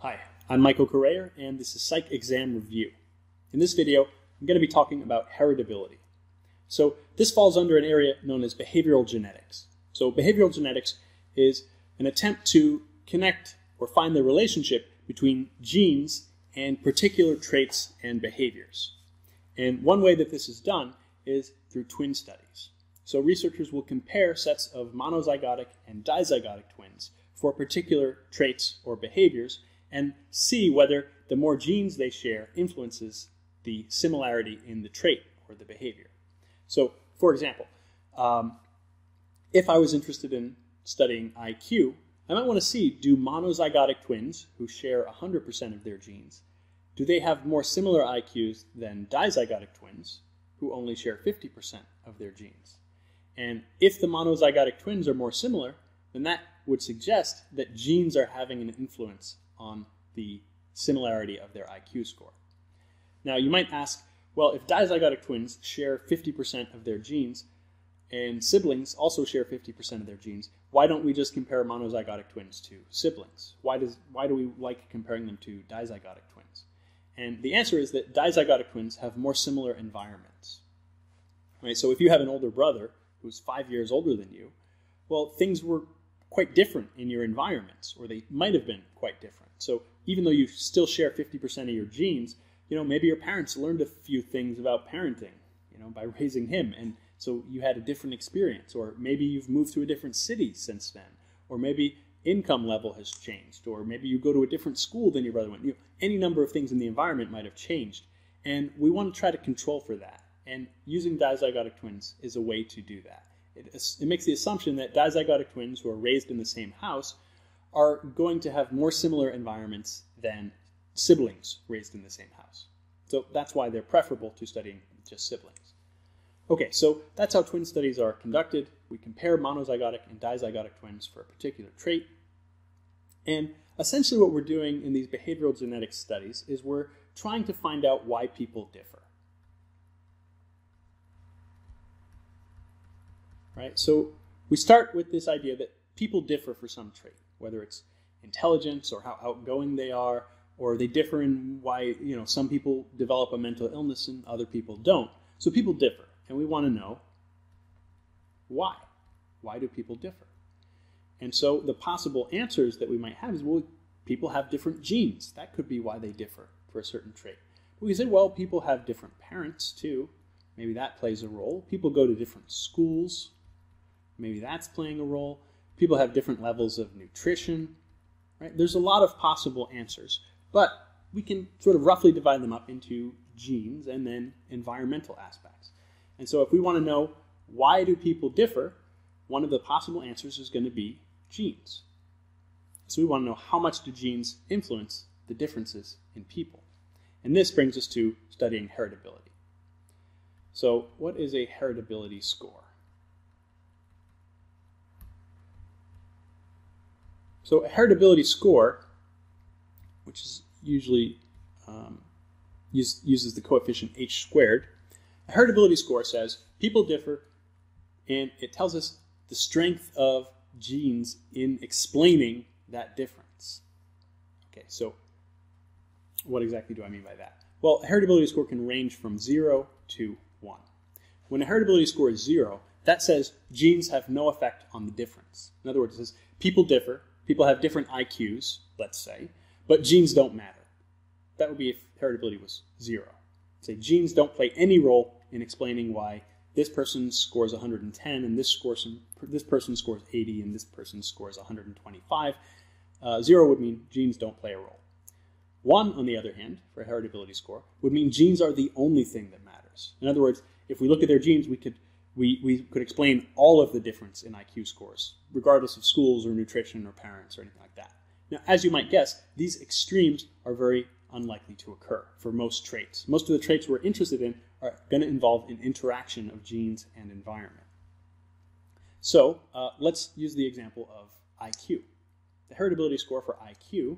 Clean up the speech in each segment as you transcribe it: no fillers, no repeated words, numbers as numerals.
Hi, I'm Michael Correa, and this is Psych Exam Review. In this video, I'm going to be talking about heritability. So this falls under an area known as behavioral genetics. So behavioral genetics is an attempt to connect or find the relationship between genes and particular traits and behaviors. And one way that this is done is through twin studies. So researchers will compare sets of monozygotic and dizygotic twins for particular traits or behaviors and see whether the more genes they share influences the similarity in the trait or the behavior. So, for example, if I was interested in studying IQ, I might want to see, do monozygotic twins who share 100% of their genes, do they have more similar IQs than dizygotic twins who only share 50% of their genes? And if the monozygotic twins are more similar, then that would suggest that genes are having an influence on the similarity of their IQ score. Now, you might ask, well, if dizygotic twins share 50% of their genes and siblings also share 50% of their genes, why don't we just compare monozygotic twins to siblings? Why do we like comparing them to dizygotic twins? And the answer is that dizygotic twins have more similar environments. Right? So if you have an older brother who's 5 years older than you, well, things were quite different in your environments, or they might have been quite different. So even though you still share 50% of your genes, maybe your parents learned a few things about parenting, by raising him, and so you had a different experience, or maybe you've moved to a different city since then, or maybe income level has changed, or maybe you go to a different school than your brother went. Any number of things in the environment might have changed, and we want to try to control for that, and using dizygotic twins is a way to do that. It makes the assumption that dizygotic twins who are raised in the same house are going to have more similar environments than siblings raised in the same house. So that's why they're preferable to studying just siblings. Okay, so that's how twin studies are conducted. We compare monozygotic and dizygotic twins for a particular trait. And essentially what we're doing in these behavioral genetics studies is we're trying to find out why people differ. Right? So we start with this idea that people differ for some trait, whether it's intelligence or how outgoing they are, or they differ in why, some people develop a mental illness and other people don't. So people differ, and we want to know why. Why do people differ? And so the possible answers that we might have is, well, people have different genes. That could be why they differ for a certain trait. But we said, well, people have different parents too. Maybe that plays a role. People go to different schools. Maybe that's playing a role. People have different levels of nutrition. Right? There's a lot of possible answers, but we can sort of roughly divide them up into genes and then environmental aspects. And so if we want to know why do people differ, one of the possible answers is going to be genes. So we want to know how much do genes influence the differences in people. And this brings us to studying heritability. So what is a heritability score? So a heritability score, which is usually uses the coefficient h squared, a heritability score says people differ, and it tells us the strength of genes in explaining that difference. Okay, so what exactly do I mean by that? Well, a heritability score can range from 0 to 1. When a heritability score is 0, that says genes have no effect on the difference. In other words, it says people differ. People have different IQs, let's say, but genes don't matter. That would be if heritability was 0. Say genes don't play any role in explaining why this person scores 110 and this person scores 80 and this person scores 125. 0 would mean genes don't play a role. 1, on the other hand, for a heritability score, would mean genes are the only thing that matters. In other words, if we look at their genes, we could explain all of the difference in IQ scores, regardless of schools or nutrition or parents or anything like that. Now, as you might guess, these extremes are very unlikely to occur for most traits. Most of the traits we're interested in are going to involve an interaction of genes and environment. So let's use the example of IQ. The heritability score for IQ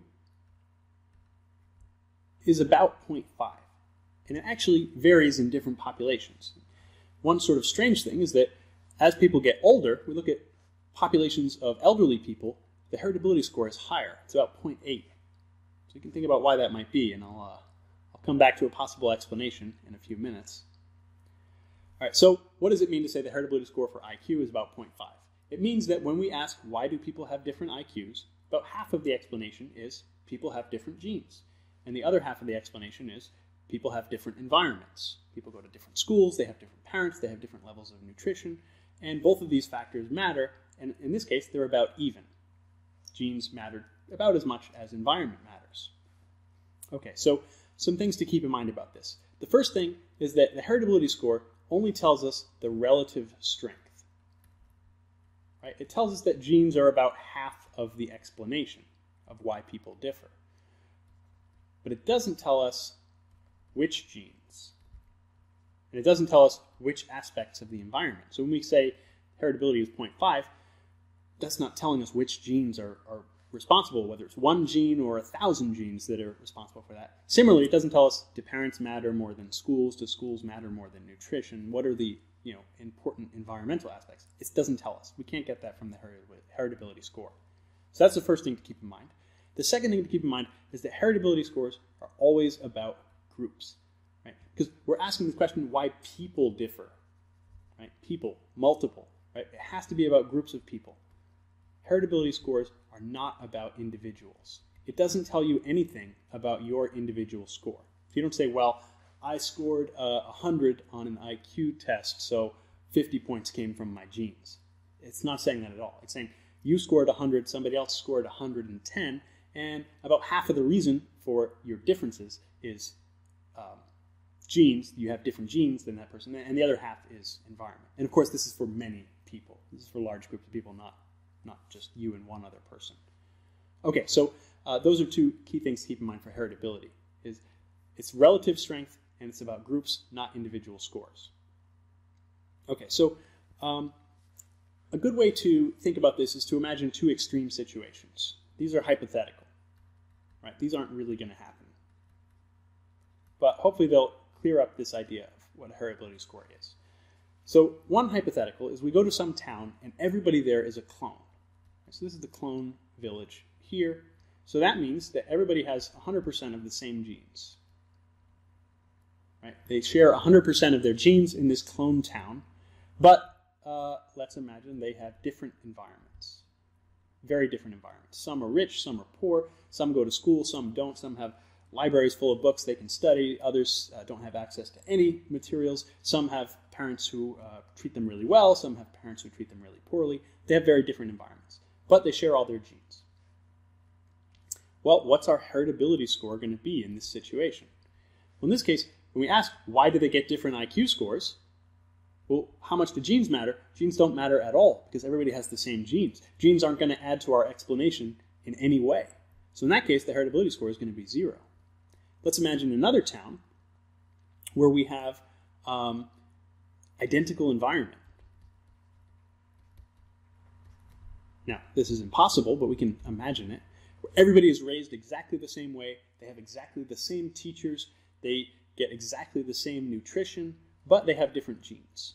is about 0.5, and it actually varies in different populations. One sort of strange thing is that as people get older, we look at populations of elderly people, the heritability score is higher. It's about 0.8. you can think about why that might be, and I'll come back to a possible explanation in a few minutes. All right, so what does it mean to say the heritability score for IQ is about 0.5? It means that when we ask why do people have different IQs, about half of the explanation is people have different genes. And the other half of the explanation is people have different environments. People go to different schools, they have different parents, they have different levels of nutrition, and both of these factors matter, and in this case, they're about even. Genes matter about as much as environment matters. Okay, so some things to keep in mind about this. The first thing is that the heritability score only tells us the relative strength. Right? It tells us that genes are about half of the explanation of why people differ. But it doesn't tell us which genes. And it doesn't tell us which aspects of the environment. So when we say heritability is 0.5, that's not telling us which genes are responsible, whether it's one gene or 1,000 genes that are responsible for that. Similarly, it doesn't tell us do parents matter more than schools, do schools matter more than nutrition, what are the important environmental aspects. It doesn't tell us. We can't get that from the heritability score. So that's the first thing to keep in mind. The second thing to keep in mind is that heritability scores are always about groups, right? Because we're asking the question why people differ, right? People, multiple, right? It has to be about groups of people. Heritability scores are not about individuals. It doesn't tell you anything about your individual score. If you don't say, well, I scored 100 on an IQ test, so 50 points came from my genes. It's not saying that at all. It's saying you scored 100, somebody else scored 110, and about half of the reason for your differences is genes. You have different genes than that person, and the other half is environment. And of course, this is for many people. This is for large groups of people, not just you and one other person. Okay, so those are two key things to keep in mind for heritability. It's relative strength, and it's about groups, not individual scores. Okay, so a good way to think about this is to imagine two extreme situations. These are hypothetical, right? These aren't really going to happen. But hopefully they'll clear up this idea of what a heritability score is. So one hypothetical is we go to some town, and everybody there is a clone. So this is the clone village here. So that means that everybody has 100% of the same genes. Right? They share 100% of their genes in this clone town, but let's imagine they have different environments. Very different environments. Some are rich, some are poor, some go to school, some don't, some have libraries full of books they can study, others don't have access to any materials, some have parents who treat them really well, some have parents who treat them really poorly. They have very different environments, but they share all their genes. Well, what's our heritability score going to be in this situation? Well, in this case, when we ask why do they get different IQ scores, well, how much do genes matter? Genes don't matter at all because everybody has the same genes. Genes aren't going to add to our explanation in any way. So in that case, the heritability score is going to be 0. Let's imagine another town where we have identical environment. Now, this is impossible, but we can imagine it. Where everybody is raised exactly the same way. They have exactly the same teachers. They get exactly the same nutrition, but they have different genes.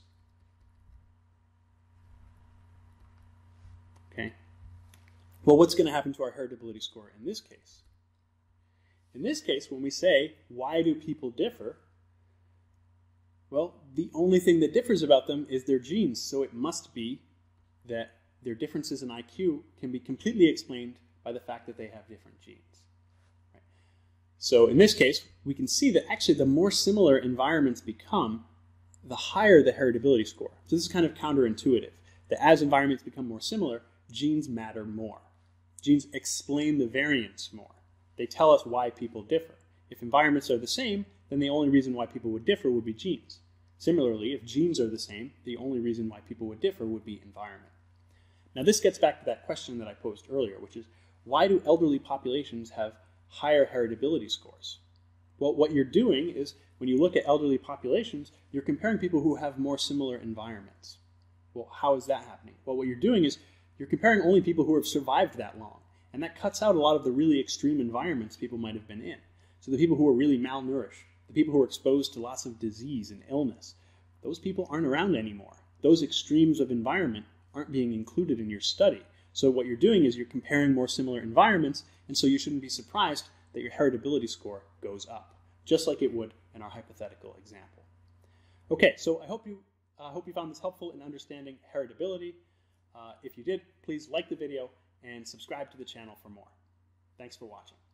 Okay. Well, what's going to happen to our heritability score in this case? In this case, when we say, why do people differ? Well, the only thing that differs about them is their genes, so it must be that their differences in IQ can be completely explained by the fact that they have different genes. Right? So in this case, we can see that actually the more similar environments become, the higher the heritability score. So this is kind of counterintuitive, that as environments become more similar, genes matter more. Genes explain the variance more. They tell us why people differ. If environments are the same, then the only reason why people would differ would be genes. Similarly, if genes are the same, the only reason why people would differ would be environment. Now this gets back to that question that I posed earlier, which is, why do elderly populations have higher heritability scores? Well, what you're doing is, when you look at elderly populations, you're comparing people who have more similar environments. Well, how is that happening? Well, what you're doing is, you're comparing only people who have survived that long. And that cuts out a lot of the really extreme environments people might have been in. So the people who are really malnourished, the people who are exposed to lots of disease and illness, those people aren't around anymore. Those extremes of environment aren't being included in your study. So what you're doing is you're comparing more similar environments, and so you shouldn't be surprised that your heritability score goes up, just like it would in our hypothetical example. Okay, so I hope you found this helpful in understanding heritability. If you did, please like the video and subscribe to the channel for more. Thanks for watching.